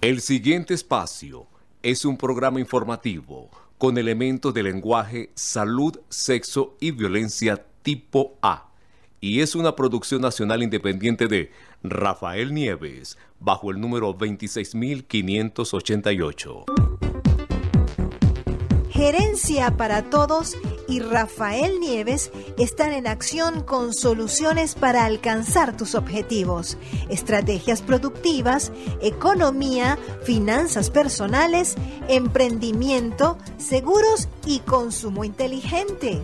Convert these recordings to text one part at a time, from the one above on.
El siguiente espacio es un programa informativo con elementos de lenguaje, salud, sexo y violencia tipo A, y es una producción nacional independiente de Rafael Nieves, bajo el número 26588. Gerencia para Todos y Rafael Nieves están en acción con soluciones para alcanzar tus objetivos, estrategias productivas, economía, finanzas personales, emprendimiento, seguros y consumo inteligente.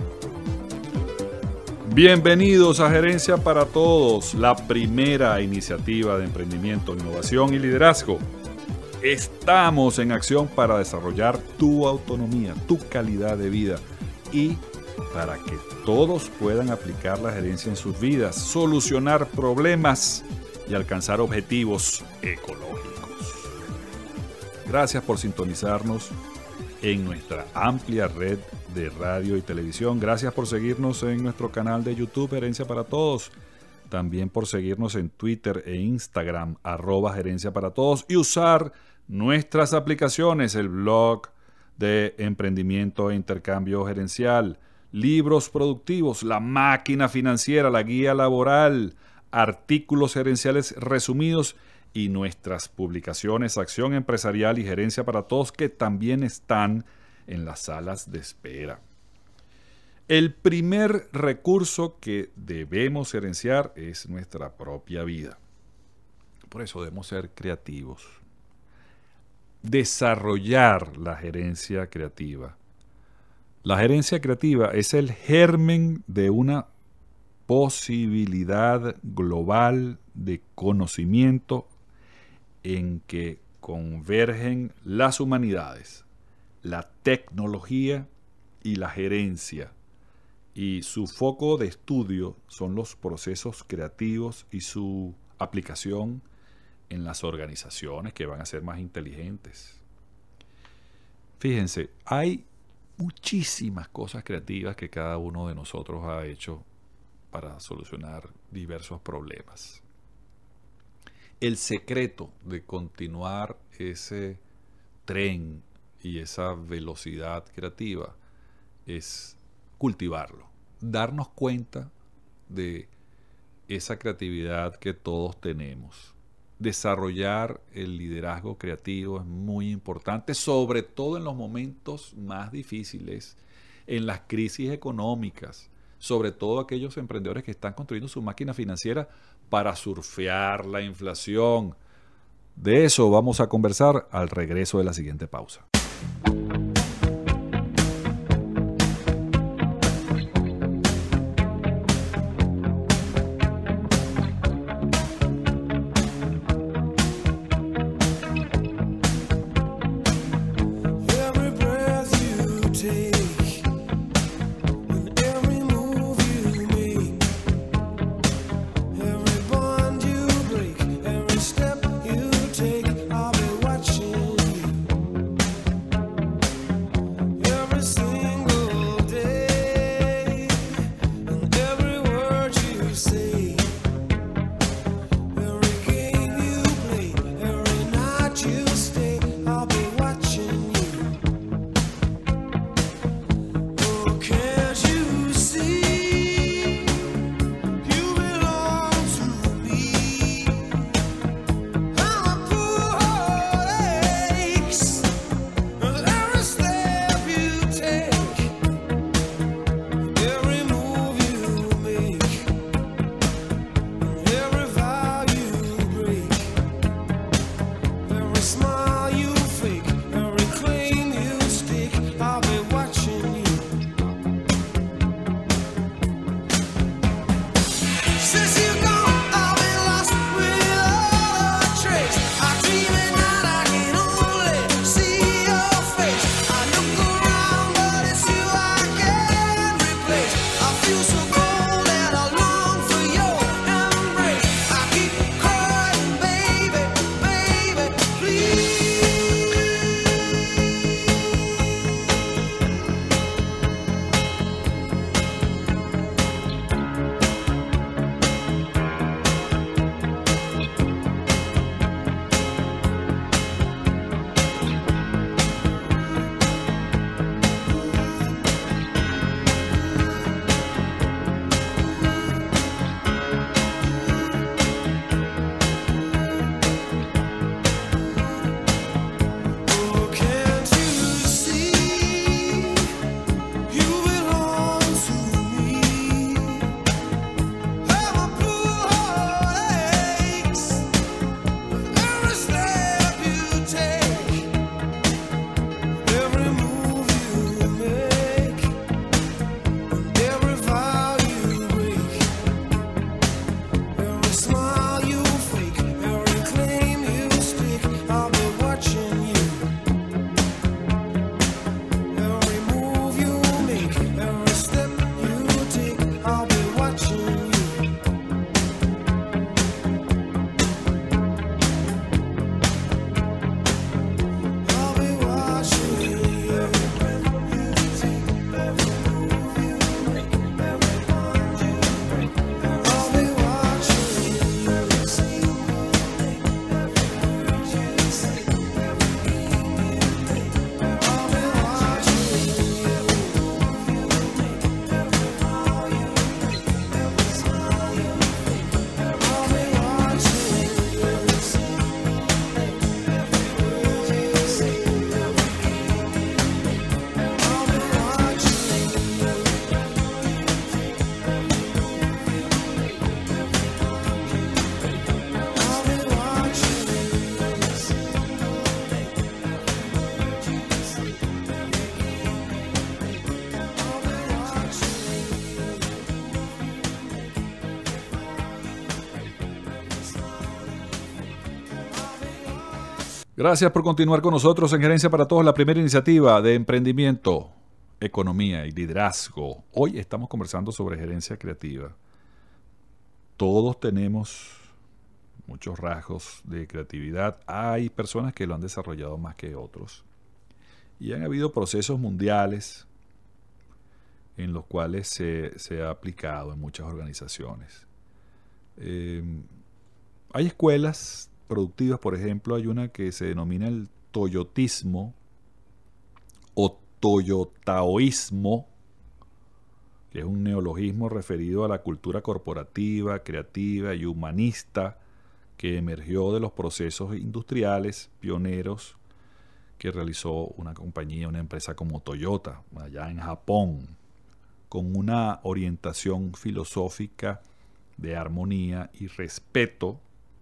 Bienvenidos a Gerencia para Todos, la primera iniciativa de emprendimiento, innovación y liderazgo. Estamos en acción para desarrollar tu autonomía, tu calidad de vida y para que todos puedan aplicar la gerencia en sus vidas, solucionar problemas y alcanzar objetivos ecológicos. Gracias por sintonizarnos en nuestra amplia red de radio y televisión. Gracias por seguirnos en nuestro canal de YouTube Gerencia para Todos. También por seguirnos en Twitter e Instagram, @Gerencia para Todos, y usar nuestras aplicaciones, el blog de emprendimiento e intercambio gerencial, libros productivos, la máquina financiera, la guía laboral, artículos gerenciales resumidos y nuestras publicaciones Acción Empresarial y Gerencia para Todos, que también están en las salas de espera. El primer recurso que debemos gerenciar es nuestra propia vida. Por eso debemos ser creativos. Desarrollar la gerencia creativa. La gerencia creativa es el germen de una posibilidad global de conocimiento en que convergen las humanidades, la tecnología y la gerencia. Y su foco de estudio son los procesos creativos y su aplicación en las organizaciones que van a ser más inteligentes. Fíjense, hay muchísimas cosas creativas que cada uno de nosotros ha hecho para solucionar diversos problemas. El secreto de continuar ese tren y esa velocidad creativa es cultivarlo, darnos cuenta de esa creatividad que todos tenemos. Desarrollar el liderazgo creativo es muy importante, sobre todo en los momentos más difíciles, en las crisis económicas, sobre todo aquellos emprendedores que están construyendo su máquina financiera para surfear la inflación. De eso vamos a conversar al regreso de la siguiente pausa. Gracias por continuar con nosotros en Gerencia para Todos, la primera iniciativa de emprendimiento, economía y liderazgo. Hoy estamos conversando sobre gerencia creativa. Todos tenemos muchos rasgos de creatividad. Hay personas que lo han desarrollado más que otros. Y han habido procesos mundiales en los cuales se ha aplicado en muchas organizaciones. Hay escuelas productivas, por ejemplo, hay una que se denomina el toyotismo o toyotaoísmo, que es un neologismo referido a la cultura corporativa, creativa y humanista que emergió de los procesos industriales pioneros que realizó una compañía, una empresa como Toyota, allá en Japón, con una orientación filosófica de armonía y respeto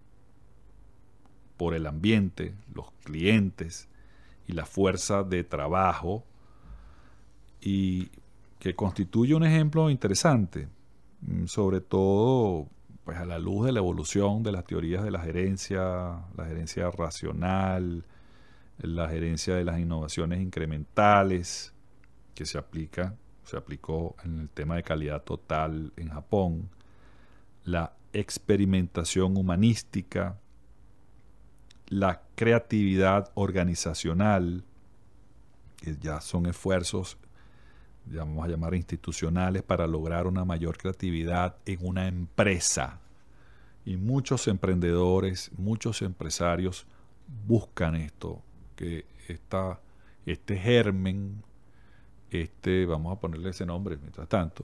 por el ambiente, los clientes y la fuerza de trabajo, y que constituye un ejemplo interesante, sobre todo pues, a la luz de la evolución de las teorías de la gerencia racional, la gerencia de las innovaciones incrementales, que se aplicó en el tema de calidad total en Japón, la experimentación humanística, la creatividad organizacional, que ya son esfuerzos, vamos a llamar institucionales, para lograr una mayor creatividad en una empresa. Y muchos emprendedores, muchos empresarios buscan esto, que este germen, vamos a ponerle ese nombre mientras tanto,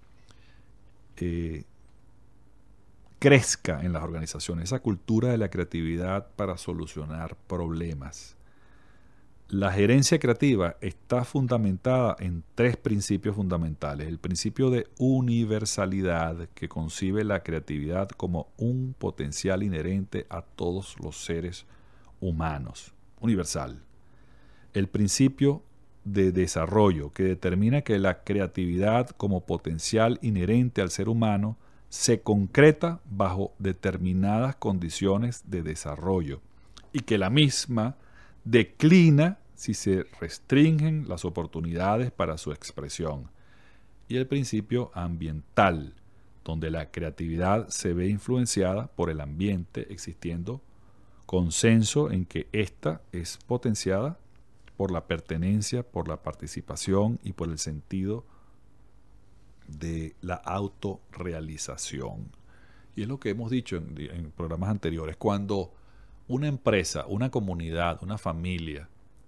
crezca en las organizaciones, esa cultura de la creatividad para solucionar problemas. La gerencia creativa está fundamentada en 3 principios fundamentales. El principio de universalidad, que concibe la creatividad como un potencial inherente a todos los seres humanos, universal. El principio de desarrollo, que determina que la creatividad como potencial inherente al ser humano se concreta bajo determinadas condiciones de desarrollo y que la misma declina si se restringen las oportunidades para su expresión. Y el principio ambiental, donde la creatividad se ve influenciada por el ambiente, existiendo consenso en que ésta es potenciada por la pertenencia, por la participación y por el sentido de la autorrealización. Y es lo que hemos dicho en programas anteriores. Cuando una empresa, una comunidad, una familia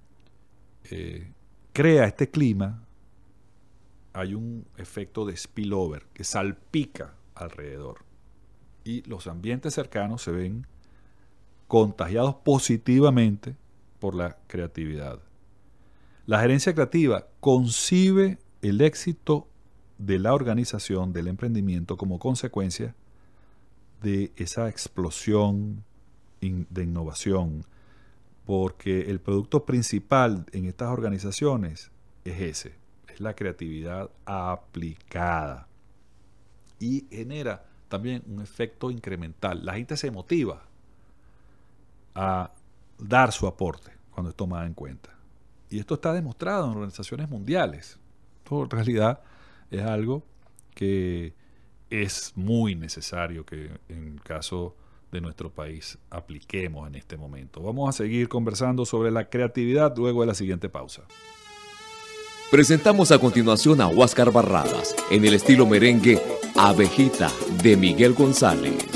crea este clima, hay un efecto de spillover que salpica alrededor. Y los ambientes cercanos se ven contagiados positivamente por la creatividad. La gerencia creativa concibe el éxito de la organización, del emprendimiento, como consecuencia de esa explosión de innovación, porque el producto principal en estas organizaciones es la creatividad aplicada, y genera también un efecto incremental. La gente se motiva a dar su aporte cuando es tomada en cuenta, y esto está demostrado en organizaciones mundiales. Esto en realidad es algo que es muy necesario que en el caso de nuestro país apliquemos en este momento. Vamos a seguir conversando sobre la creatividad luego de la siguiente pausa. Presentamos a continuación a Huáscar Barradas en el estilo merengue Abejita de Miguel González.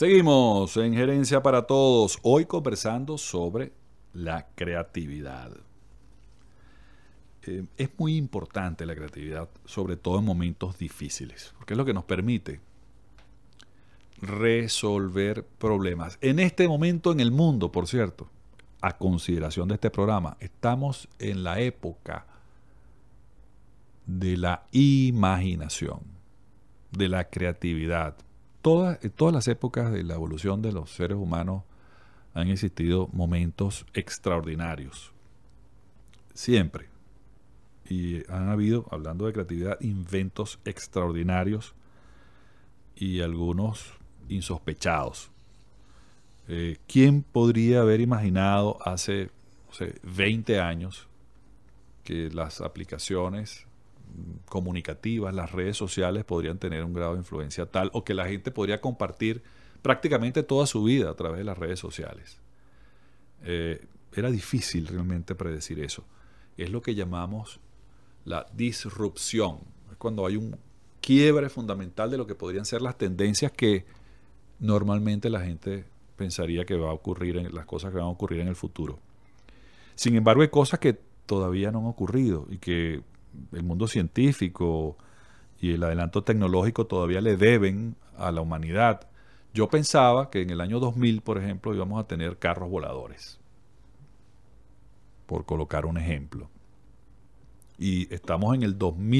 Seguimos en Gerencia para Todos, hoy conversando sobre la creatividad. Es muy importante la creatividad, sobre todo en momentos difíciles, porque es lo que nos permite resolver problemas. En este momento en el mundo, por cierto, a consideración de este programa, estamos en la época de la imaginación, de la creatividad. En todas las épocas de la evolución de los seres humanos han existido momentos extraordinarios. Siempre. Y han habido, hablando de creatividad, inventos extraordinarios y algunos insospechados. ¿Quién podría haber imaginado hace 20 años que las aplicaciones comunicativas, las redes sociales podrían tener un grado de influencia tal, o que la gente podría compartir prácticamente toda su vida a través de las redes sociales? Era difícil realmente predecir eso. Es lo que llamamos la disrupción. Es cuando hay un quiebre fundamental de lo que podrían ser las tendencias que normalmente la gente pensaría que va a ocurrir, las cosas que van a ocurrir en el futuro. Sin embargo, hay cosas que todavía no han ocurrido y que el mundo científico y el adelanto tecnológico todavía le deben a la humanidad. Yo pensaba que en el año 2000, por ejemplo, íbamos a tener carros voladores, por colocar un ejemplo. Y estamos en el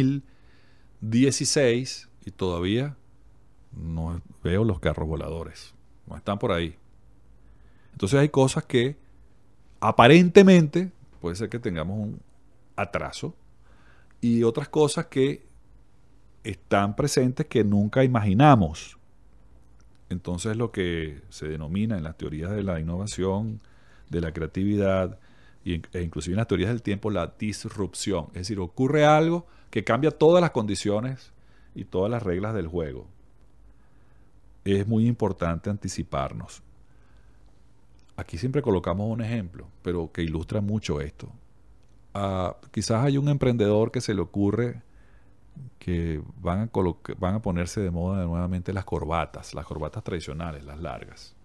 2016 y todavía no veo los carros voladores. No están por ahí. Entonces hay cosas que aparentemente puede ser que tengamos un atraso, y otras cosas que están presentes que nunca imaginamos. Entonces lo que se denomina en las teorías de la innovación, de la creatividad e inclusive en las teorías del tiempo, la disrupción. Es decir, ocurre algo que cambia todas las condiciones y todas las reglas del juego. Es muy importante anticiparnos. Aquí siempre colocamos un ejemplo, pero que ilustra mucho esto. Quizás hay un emprendedor que se le ocurre que van a ponerse de moda nuevamente las corbatas tradicionales, las largas.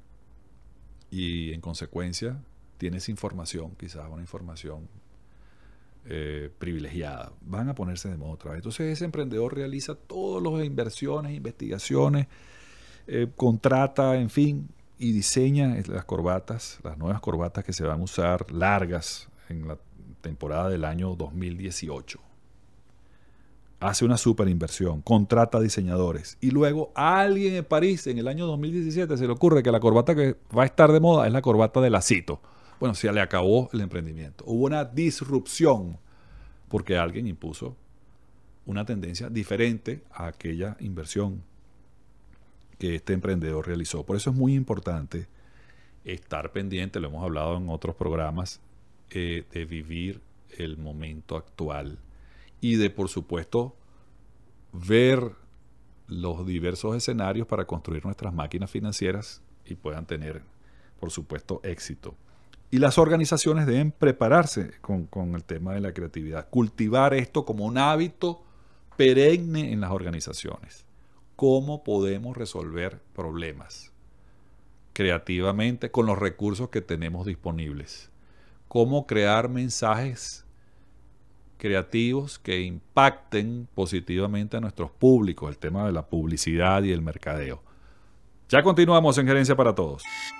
Y en consecuencia tiene esa información, quizás una información privilegiada. Van a ponerse de moda otra vez. Entonces ese emprendedor realiza todas las inversiones, investigaciones, contrata, en fin, y diseña las corbatas, las nuevas corbatas que se van a usar largas en la temporada del año 2018. Hace una super inversión, contrata diseñadores, y luego a alguien en París en el año 2017 se le ocurre que la corbata que va a estar de moda es la corbata de lacito. Bueno, se le acabó el emprendimiento. Hubo una disrupción porque alguien impuso una tendencia diferente a aquella inversión que este emprendedor realizó. Por eso es muy importante estar pendiente, lo hemos hablado en otros programas, de vivir el momento actual y de, por supuesto, ver los diversos escenarios para construir nuestras máquinas financieras y puedan tener, por supuesto, éxito. Y las organizaciones deben prepararse con el tema de la creatividad, cultivar esto como un hábito perenne en las organizaciones. ¿Cómo podemos resolver problemas creativamente con los recursos que tenemos disponibles? ¿Cómo crear mensajes creativos que impacten positivamente a nuestros públicos? El tema de la publicidad y el mercadeo. Ya continuamos en Gerencia para Todos.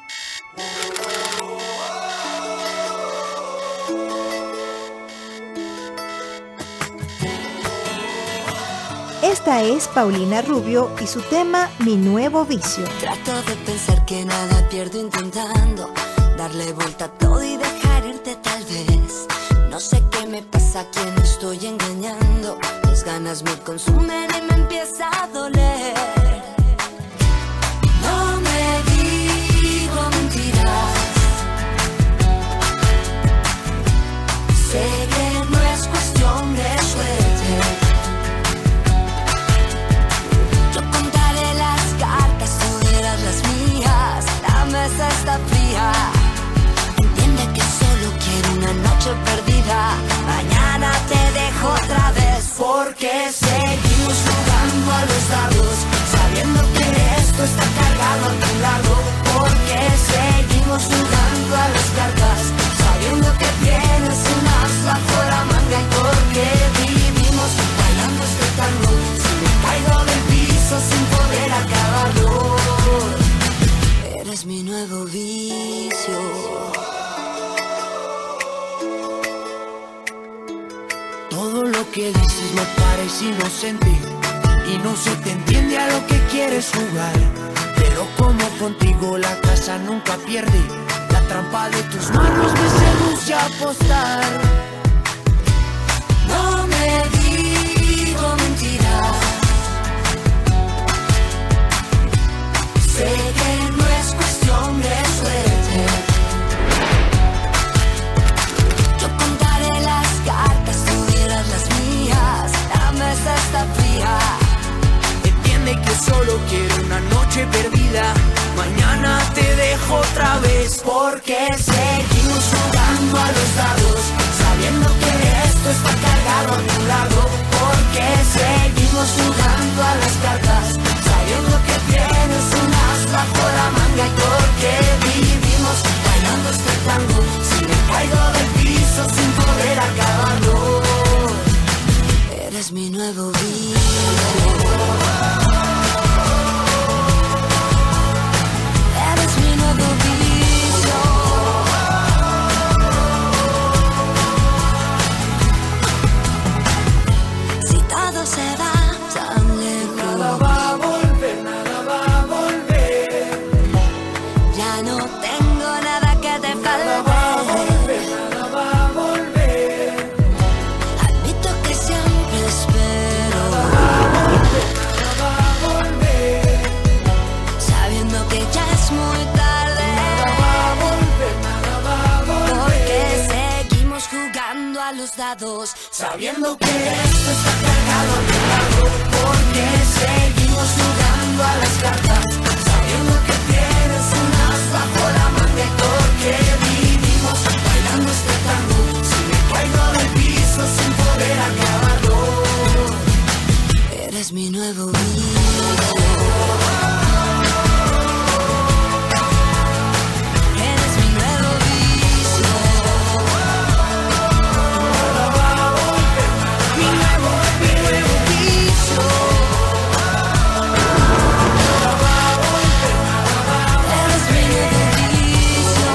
Esta es Paulina Rubio y su tema Mi Nuevo Vicio. Trato de pensar que nada pierdo intentando darle vuelta a todo y dejar irte tal vez. No sé qué me pasa, a quién estoy engañando. Mis ganas me consumen y me empieza a doler. No me digo mentiras. Sé que no es cuestión de suerte. Está fría. Entiende que solo quiero una noche perdida. Mañana te dejo otra vez. Porque seguimos jugando a los dados, sabiendo que esto está cargado al final. Todo lo que dices me parece inocente y no se te entiende a lo que quieres jugar. Pero como contigo la casa nunca pierde, la trampa de tus manos me seduce a apostar. No me digo mentiras, sé que no es cuestión de suerte. Yo contaré las cartas, tú dirás las mías, la mesa está fría. Entiende que solo quiero una noche perdida, mañana te dejo otra vez. Porque seguimos jugando a los dados, sabiendo que esto está cargado a tu lado. Porque seguimos jugando a las cartas, sabiendo que tienes un as bajo la manga. Y porque vivimos bailando este tango, si me caigo del piso sin poder acabarlo. Eres mi nuevo vicio. Eres mi nuevo vicio. Si todo se va tan lejos, nada va a volver, nada va a volver. Ya no tengo nada que te falte. Nada va a volver, nada va a volver. Admito que siempre espero. Nada va a volver, sabiendo que ya es muy tarde. Nada va a volver, nada va a volver. Porque seguimos jugando a los dados, sabiendo que esto está cargado a tu lado. Porque seguimos jugando a las cartas, sabiendo que tienes un as bajo la manga. Y porque vivimos bailando este tango, si me caigo del piso sin poder acabarlo. Eres mi nuevo vicio. Eres mi nuevo vicio. Mi nuevo vicio. Eres mi nuevo vicio.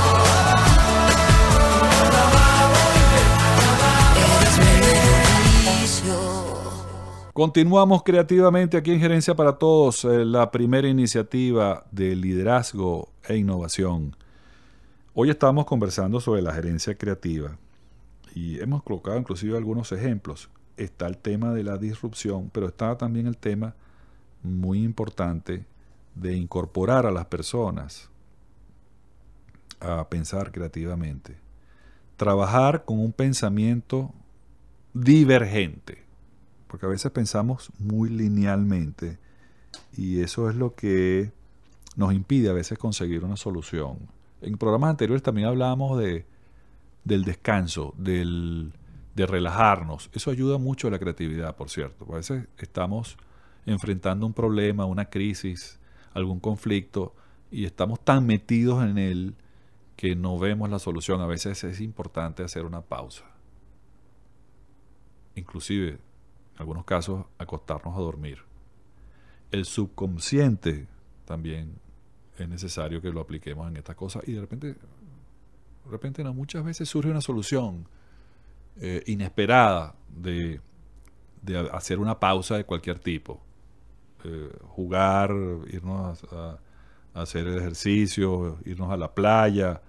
Eres mi nuevo vicio. Continuamos creativamente aquí en Gerencia para Todos, la primera iniciativa de liderazgo e innovación. Hoy estamos conversando sobre la gerencia creativa y hemos colocado inclusive algunos ejemplos. Está el tema de la disrupción, pero está también el tema muy importante de incorporar a las personas a pensar creativamente. Trabajar con un pensamiento divergente, porque a veces pensamos muy linealmente y eso es lo que nos impide a veces conseguir una solución. En programas anteriores también hablábamos del descanso, de relajarnos. Eso ayuda mucho a la creatividad, por cierto. A veces estamos enfrentando un problema, una crisis, algún conflicto y estamos tan metidos en él que no vemos la solución. A veces es importante hacer una pausa. Inclusive, en algunos casos, acostarnos a dormir. El subconsciente también es necesario que lo apliquemos en estas cosas y de repente no, muchas veces surge una solución inesperada de hacer una pausa de cualquier tipo. Jugar, irnos a hacer el ejercicio, irnos a la playa.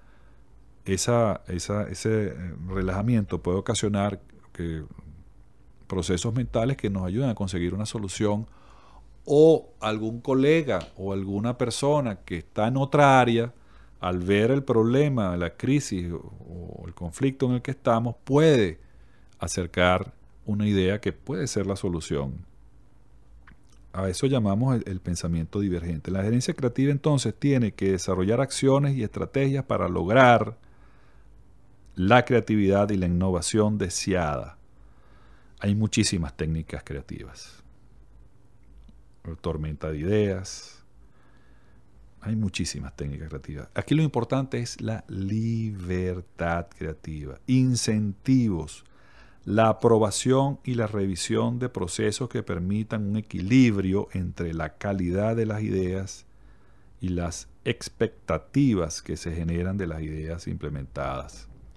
Ese relajamiento puede ocasionar procesos mentales que nos ayudan a conseguir una solución, o algún colega o alguna persona que está en otra área, al ver el problema, la crisis o el conflicto en el que estamos, puede acercar una idea que puede ser la solución. A eso llamamos el pensamiento divergente. La gerencia creativa entonces tiene que desarrollar acciones y estrategias para lograr la creatividad y la innovación deseada. Hay muchísimas técnicas creativas. Tormenta de ideas. Hay muchísimas técnicas creativas. Aquí lo importante es la libertad creativa, incentivos, la aprobación y la revisión de procesos que permitan un equilibrio entre la calidad de las ideas y las expectativas que se generan de las ideas implementadas.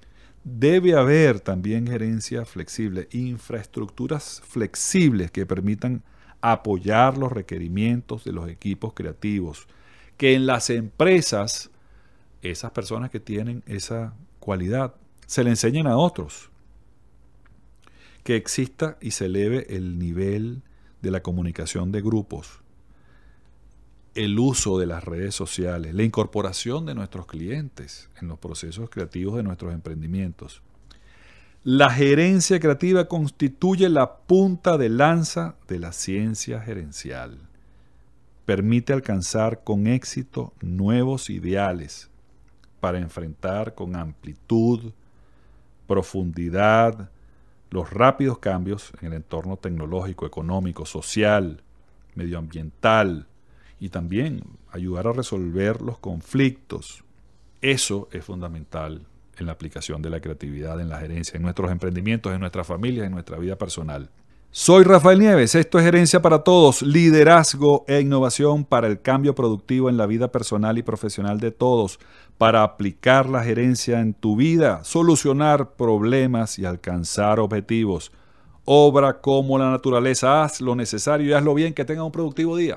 Debe haber también gerencia flexible, infraestructuras flexibles que permitan apoyar los requerimientos de los equipos creativos. Que en las empresas, esas personas que tienen esa cualidad, se le enseñen a otros. Que exista y se eleve el nivel de la comunicación de grupos, el uso de las redes sociales, la incorporación de nuestros clientes en los procesos creativos de nuestros emprendimientos. La gerencia creativa constituye la punta de lanza de la ciencia gerencial. Permite alcanzar con éxito nuevos ideales para enfrentar con amplitud, profundidad, los rápidos cambios en el entorno tecnológico, económico, social, medioambiental, y también ayudar a resolver los conflictos. Eso es fundamental en la aplicación de la creatividad en la gerencia, en nuestros emprendimientos, en nuestras familias, en nuestra vida personal. Soy Rafael Nieves, esto es Gerencia para Todos, liderazgo e innovación para el cambio productivo en la vida personal y profesional de todos, para aplicar la gerencia en tu vida, solucionar problemas y alcanzar objetivos. Obra como la naturaleza, haz lo necesario y hazlo bien, que tenga un productivo día.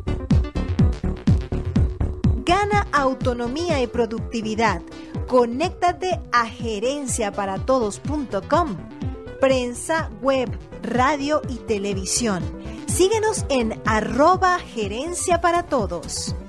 Gana autonomía y productividad. Conéctate a gerenciaparatodos.com. Prensa, web, radio y televisión. Síguenos en @gerenciaparatodos.